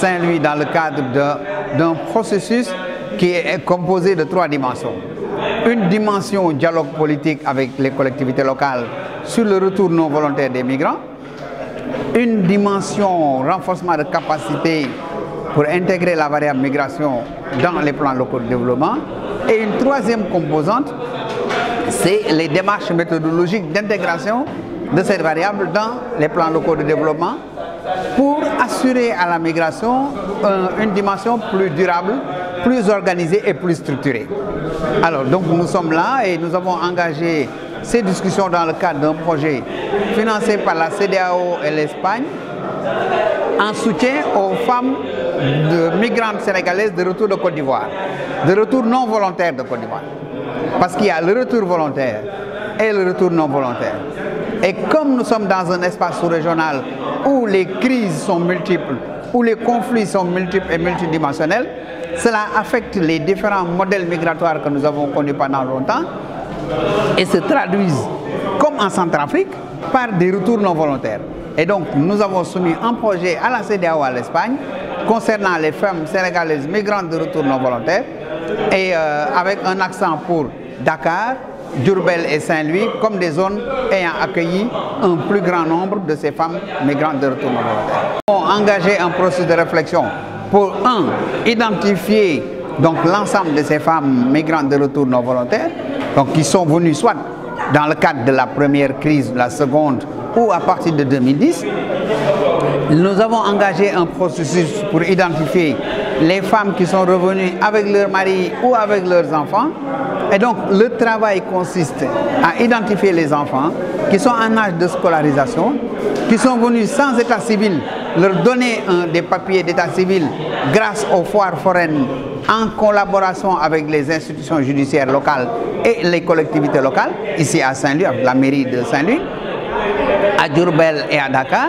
Saint-Louis dans le cadre d'un processus qui est composé de 3 dimensions. Une dimension dialogue politique avec les collectivités locales sur le retour non volontaire des migrants. Une dimension renforcement de capacité pour intégrer la variable migration dans les plans locaux de développement. Et une 3e composante, c'est les démarches méthodologiques d'intégration de cette variable dans les plans locaux de développement pour assurer à la migration une dimension plus durable, plus organisée et plus structurée. Alors donc nous sommes là et nous avons engagé ces discussions dans le cadre d'un projet financé par la CEDEAO et l'Espagne en soutien aux femmes migrantes sénégalaises de retour de Côte d'Ivoire, de retour non volontaire de Côte d'Ivoire. Parce qu'il y a le retour volontaire et le retour non volontaire. Et comme nous sommes dans un espace sous-régional où les crises sont multiples, où les conflits sont multiples et multidimensionnels, cela affecte les différents modèles migratoires que nous avons connus pendant longtemps et se traduisent, comme en Centrafrique, par des retours non volontaires. Et donc, nous avons soumis un projet à la CEDEAO à l'Espagne concernant les femmes sénégalaises migrantes de retour non volontaire et avec un accent pour Dakar, Diourbel et Saint-Louis comme des zones ayant accueilli un plus grand nombre de ces femmes migrantes de retour non volontaire. Nous avons engagé un processus de réflexion pour, identifier l'ensemble de ces femmes migrantes de retour non volontaire, qui sont venues soit dans le cadre de la première crise, la seconde, ou à partir de 2010. Nous avons engagé un processus pour identifier les femmes qui sont revenues avec leurs maris ou avec leurs enfants. Et donc le travail consiste à identifier les enfants qui sont en âge de scolarisation, qui sont venus sans état civil, leur donner des papiers d'état civil grâce aux foires foraines en collaboration avec les institutions judiciaires locales et les collectivités locales, ici à Saint-Louis, avec la mairie de Saint-Louis, à Diourbel et à Dakar,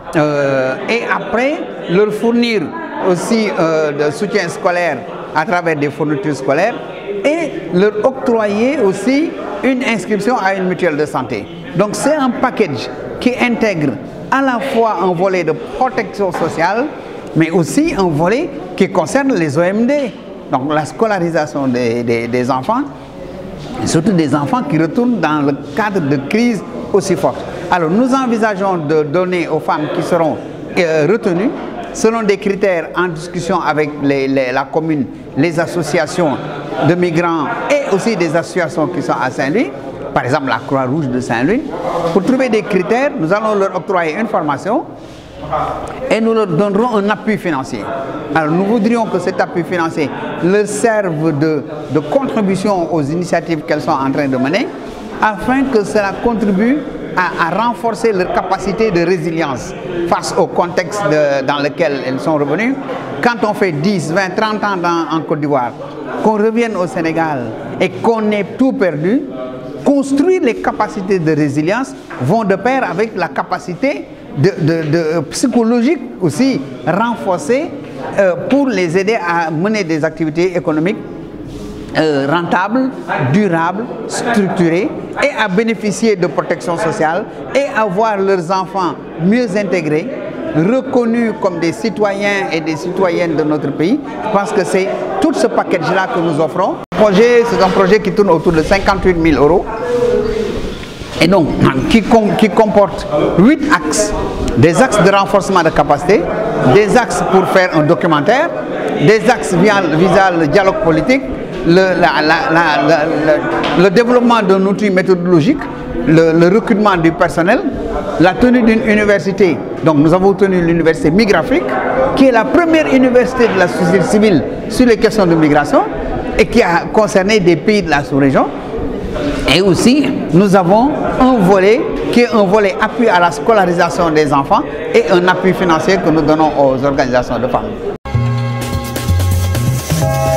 et après leur fournir aussi de soutien scolaire à travers des fournitures scolaires et leur octroyer aussi une inscription à une mutuelle de santé. Donc c'est un package qui intègre à la fois un volet de protection sociale, mais aussi un volet qui concerne les OMD, donc la scolarisation des enfants, et surtout des enfants qui retournent dans le cadre de crise aussi forte. Alors nous envisageons de donner aux femmes qui seront retenues, selon des critères en discussion avec la commune, les associations de migrants et aussi des associations qui sont à Saint-Louis, par exemple la Croix-Rouge de Saint-Louis. Pour trouver des critères, nous allons leur octroyer une formation et nous leur donnerons un appui financier. Alors nous voudrions que cet appui financier leur serve de contribution aux initiatives qu'elles sont en train de mener, afin que cela contribue à renforcer leur capacité de résilience face au contexte dans lequel elles sont revenues. Quand on fait 10, 20, 30 ans en Côte d'Ivoire, qu'on revienne au Sénégal et qu'on ait tout perdu, construire les capacités de résilience vont de pair avec la capacité psychologique aussi renforcée pour les aider à mener des activités économiques rentables, durables, structurées et à bénéficier de protection sociale et à voir leurs enfants mieux intégrés, reconnus comme des citoyens et des citoyennes de notre pays. Je pense que c'est tout ce package-là que nous offrons. C'est un projet qui tourne autour de 58 000 €. Et donc, qui comporte 8 axes. Des axes de renforcement de capacité, des axes pour faire un documentaire, des axes visant le dialogue politique, le développement d'un outil méthodologique, le recrutement du personnel, la tenue d'une université. Donc nous avons tenu l'université Migrafrique, qui est la première université de la société civile sur les questions de migration et qui a concerné des pays de la sous-région. Et aussi, nous avons un volet qui est un volet appui à la scolarisation des enfants et un appui financier que nous donnons aux organisations de femmes.